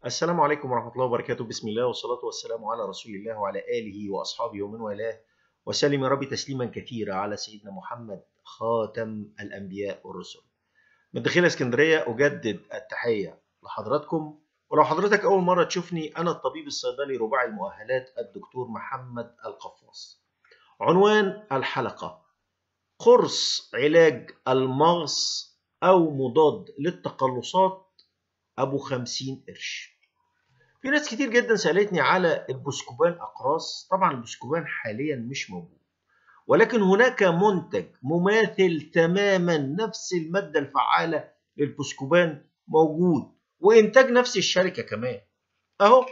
السلام عليكم ورحمة الله وبركاته. بسم الله والصلاة والسلام على رسول الله وعلى آله وأصحابه ومن والاه، وسلم يا رب تسليما كثيرا على سيدنا محمد خاتم الأنبياء والرسل. من داخل اسكندرية أجدد التحية لحضراتكم. ولو حضرتك أول مرة تشوفني، أنا الطبيب الصيدلي رباعي المؤهلات الدكتور محمد القفاص. عنوان الحلقة: قرص علاج المغص أو مضاد للتقلصات أبو 50 قرش. في ناس كتير جدا سألتني على البوسكوبان أقراص. طبعا البوسكوبان حاليا مش موجود، ولكن هناك منتج مماثل تماما، نفس المادة الفعالة للبوسكوبان موجود، وإنتاج نفس الشركة كمان. أهو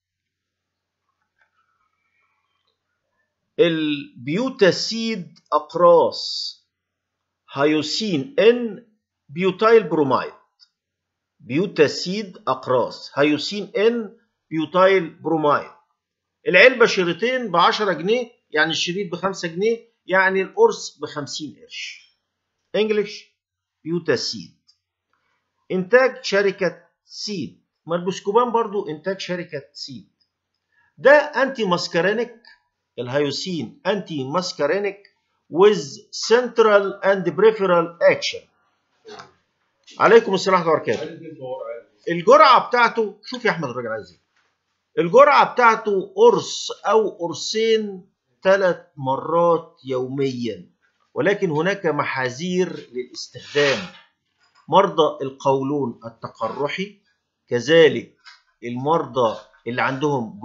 البيوتاسيد أقراص هيوسين إن بيوتايل برومايد. بيوتاسيد أقراص هيوسين إن بيوتايل برومايد. العلبة شريطين ب10 جنيه، يعني الشريط ب5 جنيه، يعني القرص ب50 قرش. انجلش بيوتاسيد، انتاج شركة سيد. ما البوسكوبان برضو انتاج شركة سيد. ده انتي ماسكارينيك، الهيوسين انتي ماسكارينيك with central and peripheral action. عليكم السلام ورحمة الله وبركاته. الجرعة بتاعته، شوف يا احمد الراجل عايز ايه. الجرعة بتاعته قرص أو قرصين 3 مرات يوميا، ولكن هناك محاذير للاستخدام. مرضى القولون التقرحي، كذلك المرضى اللي عندهم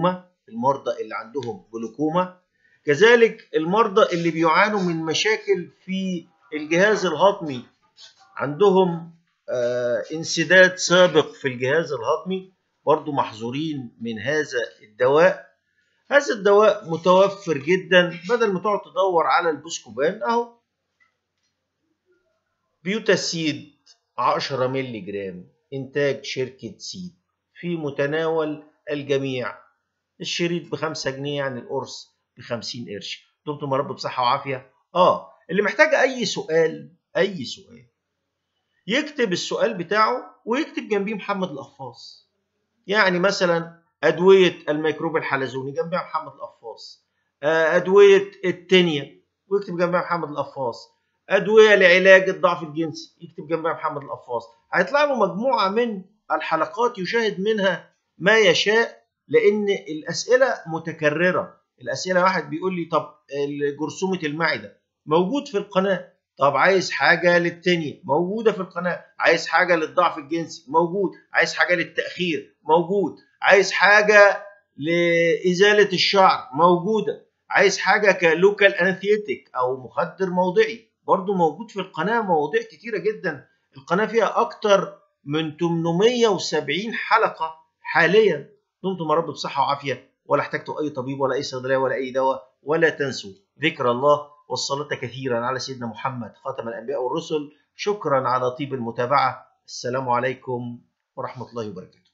جلوكوما، كذلك المرضى اللي بيعانوا من مشاكل في الجهاز الهضمي، عندهم انسداد سابق في الجهاز الهضمي، برضو محظورين من هذا الدواء. هذا الدواء متوفر جدا، بدل ما تقعد تدور على البوسكوبان اهو. بيوتاسيد 10 مللي جرام، انتاج شركة سيد، في متناول الجميع. الشريط ب5 جنيه، يعني القرص ب50 قرش. دمتم يا رب بصحة وعافية. اللي محتاج اي سؤال يكتب السؤال بتاعه ويكتب جنبيه محمد القفاص. يعني مثلا أدوية الميكروب الحلزوني جنبها محمد القفاص، أدوية التانية ويكتب جنبها محمد القفاص، أدوية لعلاج الضعف الجنسي يكتب جنبها محمد القفاص. هيطلع له مجموعة من الحلقات يشاهد منها ما يشاء، لأن الأسئلة متكررة. الأسئلة، واحد بيقول لي طب جرثومة المعدة موجود في القناة، طب عايز حاجة للتانية موجودة في القناة، عايز حاجة للضعف الجنسي موجود، عايز حاجة للتأخير موجود، عايز حاجة لإزالة الشعر موجودة، عايز حاجة كلوكال أنثيتك أو مخدر موضعي برضو موجود في القناة. مواضيع كتيرة جدا، القناة فيها أكتر من 870 حلقة حاليا. دمتم يا رب بصحة وعافية، ولا احتجتوا أي طبيب ولا أي صيدلية ولا أي دواء. ولا تنسوا ذكر الله والصلاة كثيرا على سيدنا محمد خاتم الأنبياء والرسل. شكرا على طيب المتابعة. السلام عليكم ورحمة الله وبركاته.